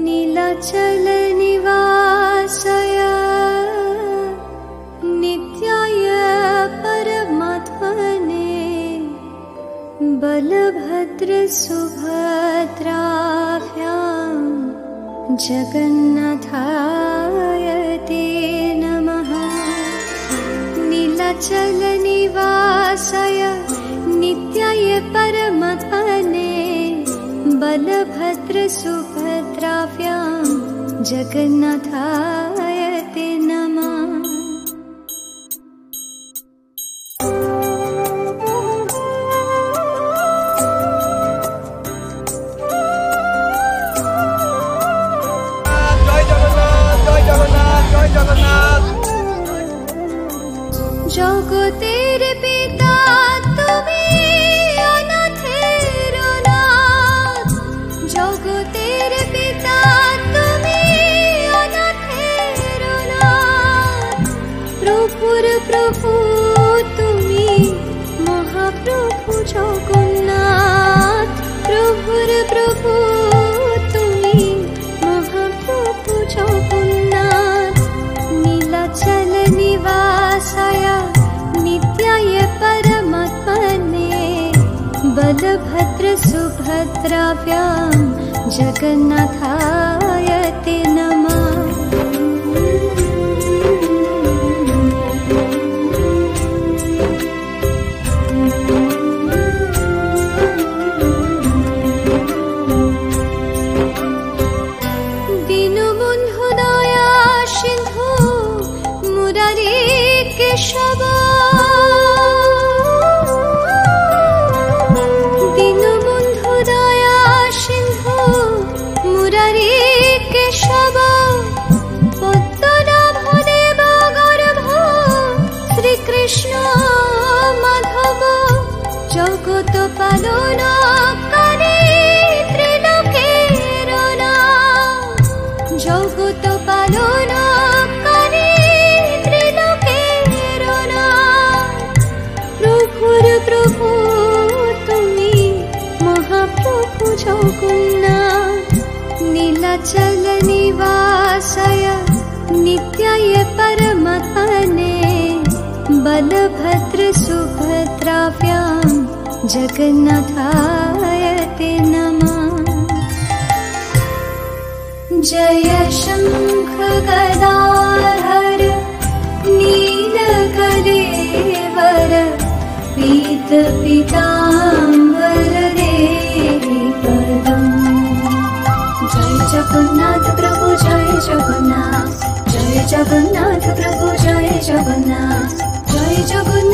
नीलाचल निवासाय नित्याय परमात्मने बलभद्र सुभद्राभ्यां जगन्नाथाय ते नमः। नीलाचल निवासाय नित्याय परमात्मने बलभद्र सुभद्राभ्यां जगन्नाथाय ते नमः। जगतेर पिता तुमी अनाथेर नाथ, जगतेर पिता तुमी अनाथेर नाथ। प्रभुर प्रभु तुमी महाप्रभु जगन्नाथ, प्रभुर प्रभु तुमी महाप्रभु जगन्नाथ। नीलाचल निवासाय नित्याय परमात्मने बलभद्र सुभद्राभ्यां जगन्नाथाय ते नमः। दीनबन्धु दया सिन्धु मुरारी केशव, दीनबन्धु दया सिन्धु मुरारी केशव। पद्मनाभ देव गर्भ श्रीकृष्ण माधव, जगत पालनकारी त्रिलोकेर नाथ, जगत पालनकारी त्रिलोकेर नाथ। प्रभुर प्रभु तुमी महाप्रभु जगन्नाथ। नीलाचल निवासाय नित्याय परमात्मने बलभद्र सुभद्राभ्यां जगन्नाथाय ते नमः। जय शंख गदाधर नीलकलेवर पीत पीताम्बर देहि पदम्। जय जगन्नाथ प्रभु जय जगन्नाथ, जय जगन्नाथ प्रभु जय जगन्नाथ, जय जगन्नाथ।